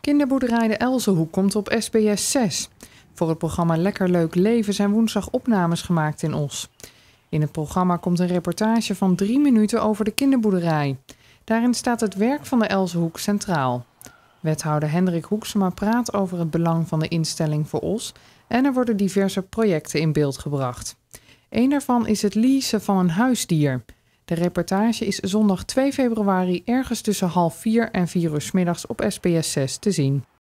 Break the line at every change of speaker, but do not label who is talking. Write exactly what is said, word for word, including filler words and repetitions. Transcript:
Kinderboerderij de Elzenhoek komt op S B S zes. Voor het programma Lekker Leuk Leven zijn woensdag opnames gemaakt in Os. In het programma komt een reportage van drie minuten over de kinderboerderij. Daarin staat het werk van de Elzenhoek centraal. Wethouder Hendrik Hoeksema praat over het belang van de instelling voor Os en er worden diverse projecten in beeld gebracht. Eén daarvan is het leasen van een huisdier. De reportage is zondag twee februari ergens tussen half vier en vier uur 's middags op S B S zes te zien.